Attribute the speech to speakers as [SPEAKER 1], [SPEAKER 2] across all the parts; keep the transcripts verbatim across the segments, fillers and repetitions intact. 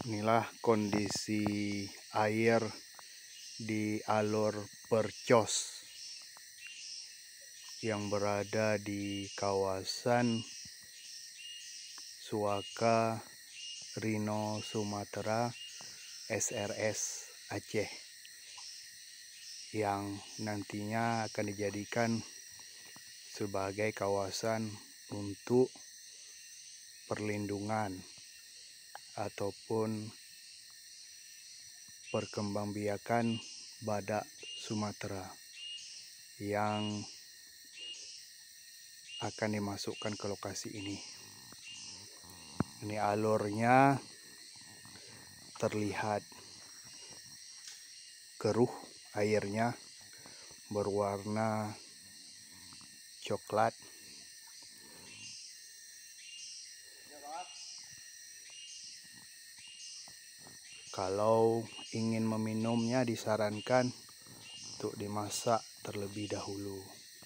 [SPEAKER 1] Inilah kondisi air di alur Percos yang berada di kawasan Suaka Rino Sumatera S R S Aceh, yang nantinya akan dijadikan sebagai kawasan untuk perlindungan ataupun perkembangbiakan badak Sumatera yang akan dimasukkan ke lokasi ini. Ini alurnya terlihat keruh, airnya berwarna coklat. Kalau ingin meminumnya disarankan untuk dimasak terlebih dahulu.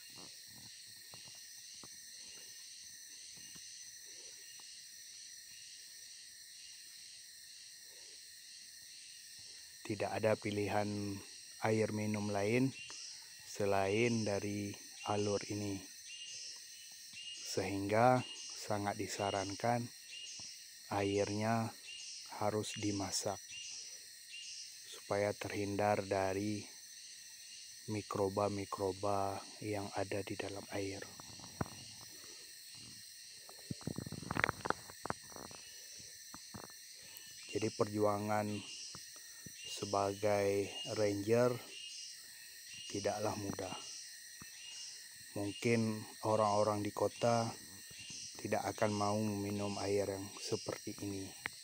[SPEAKER 1] Tidak ada pilihan air minum lain selain dari alur ini, sehingga sangat disarankan airnya harus dimasak supaya terhindar dari mikroba-mikroba yang ada di dalam air. Jadi perjuangan sebagai ranger tidaklah mudah. Mungkin orang-orang di kota tidak akan mau minum air yang seperti ini.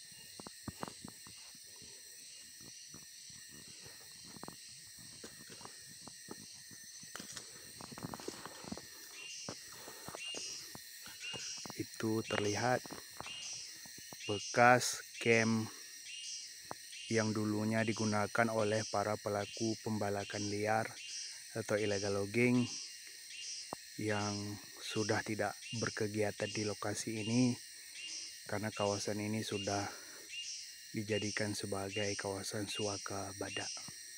[SPEAKER 1] Itu terlihat bekas camp yang dulunya digunakan oleh para pelaku pembalakan liar atau illegal logging yang sudah tidak berkegiatan di lokasi ini karena kawasan ini sudah dijadikan sebagai kawasan suaka badak.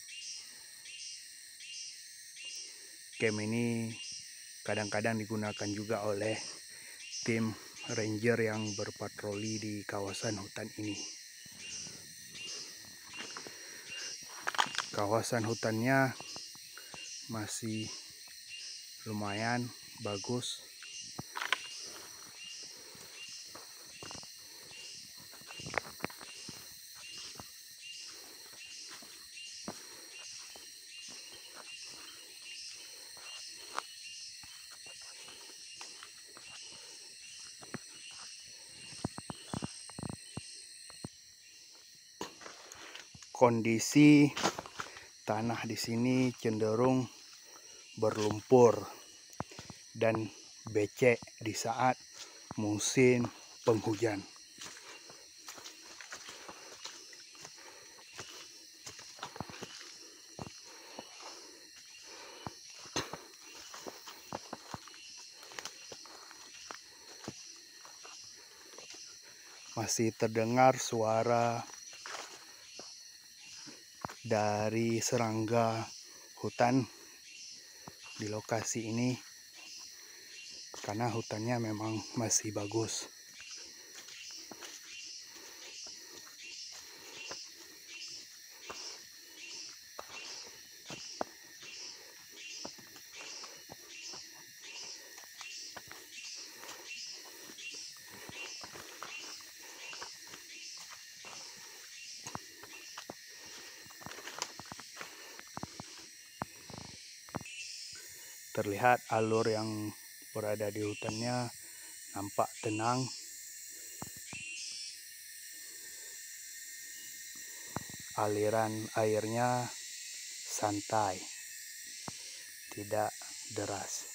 [SPEAKER 1] Camp ini kadang-kadang digunakan juga oleh tim ranger yang berpatroli di kawasan hutan ini. Kawasan hutannya masih lumayan bagus. Kondisi tanah di sini cenderung berlumpur dan becek di saat musim penghujan. Masih terdengar suara dari serangga hutan di lokasi ini karena hutannya memang masih bagus. Terlihat alur yang berada di hutannya nampak tenang. Aliran airnya santai, tidak deras.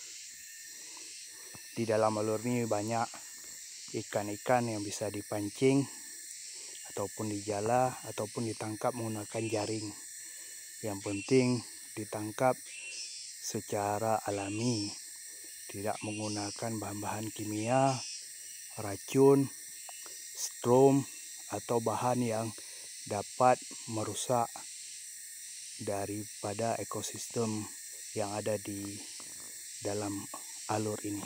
[SPEAKER 1] Di dalam alur ini banyak ikan-ikan yang bisa dipancing ataupun dijala ataupun ditangkap menggunakan jaring. Yang penting ditangkap secara alami, tidak menggunakan bahan-bahan kimia, racun, strom, atau bahan yang dapat merusak daripada ekosistem yang ada di dalam alur ini.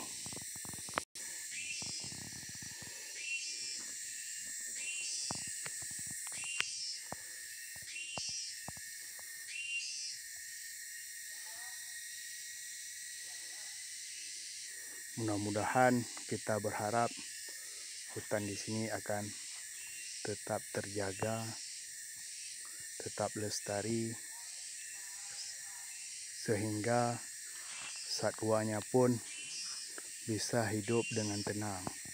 [SPEAKER 1] Mudah-mudahan kita berharap hutan di sini akan tetap terjaga, tetap lestari, sehingga satwanya pun bisa hidup dengan tenang.